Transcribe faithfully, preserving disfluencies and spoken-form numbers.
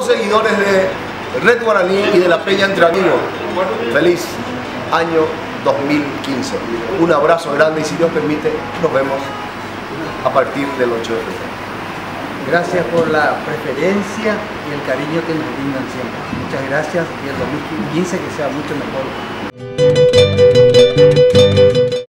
los seguidores de Red Guaraní y de la Peña Entre Amigos, feliz año dos mil quince. Un abrazo grande y si Dios permite, nos vemos a partir del ocho de febrero. Gracias por la preferencia y el cariño que nos brindan siempre. Muchas gracias y el dos mil quince que sea mucho mejor.